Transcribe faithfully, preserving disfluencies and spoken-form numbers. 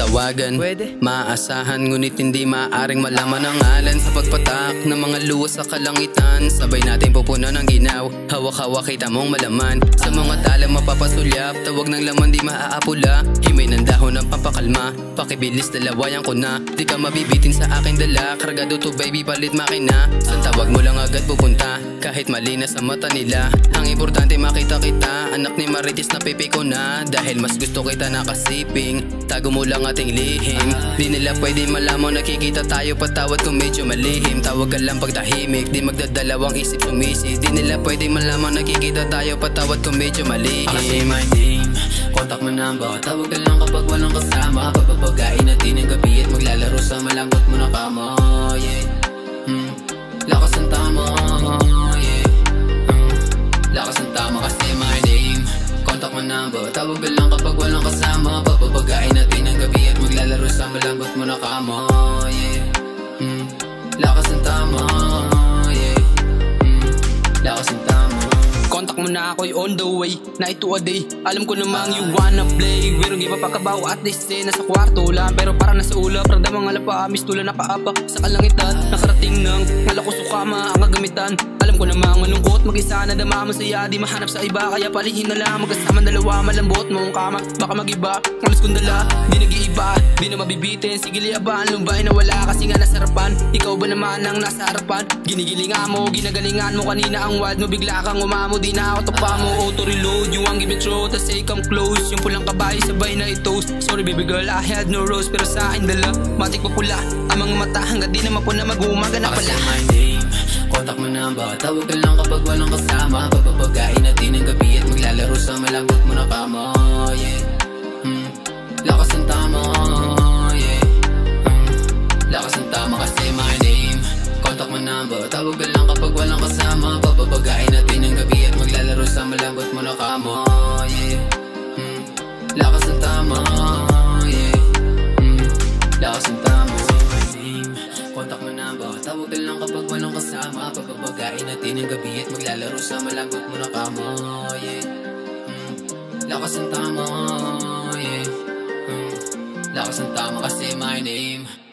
tawagan. Pwede. Maaasahan ngunit hindi maaaring malaman ang ngalan. Sa pagpatak ng mga luwas sa kalangitan, sabay natin pupunan ng ginaw. Hawak-hawak kita mong malaman. Sa mga talang mapapasulyap, tawag ng laman di maaapula. Himay ng dahon ng pampakalma, pakibilis dalawayan ko na. Di ka mabibitin sa aking dala, kargado to baby palit makina. Sa tawag mo lang agad pupunta, kahit mali na sa mata nila. Ang importante makita kita, anak ni Marites na pipi ko na. Dahil mas gusto kita nakasiping, tago mo lang ating lihim. Di nila pwede malaman, nakikita tayo patawad kung medyo malihim. Tawag ka lang pag tahimik, di magdadalawang isip sumisi. Di nila pwede malaman, nakikita tayo patawad kung medyo malihim. Kasi my name, contact mo number, tawag ka lang kapag walang kasama. Papapagain natin ang gabi at maglalaro sa malambot mo na kama. Yeah, hmm. Lakas ang tama. Yeah, hmm. Lakas ang tama kasi my name, contact mo number, tawag ka lang kapag walang kasama. Papapagain natin ang gabi at maglalaro sa malambot mo na kama. Yeah, hmm. Lakas ang tama. Yeah, hmm. Lakas ang tama. Contact mo na ako'y on the way, night to a day. Alam ko namang you wanna play, we don't give a fuck about at least eh, nasa kwarto lang. Pero para nasa ulap, ragda mga lapa, mistula na paapa sa kalangitan. Nakarating ng nalakuso kama ang kagamitan. Alam ko namang malungkot, mag-isa na dama masaya. Di mahanap sa iba, kaya palihin na lang. Magkasama dalawa, malambot mong kama. Baka mag-iba, alas kong dala, di nag-iiba, di na mabibitin. Sige liaban, lumbay na wala kasi nga nasarapan. Ikaw ba naman ang nasa harapan? Ginigilingan mo, ginagalingan mo kanina ang wild mo. Bigla kang umamo, di na ako tapa mo. Auto reload, you want give it throw, tas say come close. Yung pulang kabayo sabay na i-toast. Sorry baby girl, I had no rose, pero sa akin dala matik pa pula ang mga mata, hanggang di na mapuna mag-umaga na pala. Kasi my name, contact mo number, tawag ka lang kapag walang kasama. Papapagain natin ang gabi at maglalaro sa malambot mo na kama. Yeah, hmm. Lakas ang tama. Yeah, hmm. Lakas ang tama kasi my name, contact mo number, tawag ka lang kapag walang kasama. Papapagain natin ang gabi at maglalaro sa malambot mo na kama. Yeah, hmm. Lakas ang tama. Yeah, hmm. Lakas ang tama. Contact mo number, tawag ka lang kapag walang kasama. Papapagain natin ang gabi at maglalaro sa malambot mo na kama. Yeah, hmm. Lakas ang tama. Yeah, hmm. Lakas ang tama kasi my name.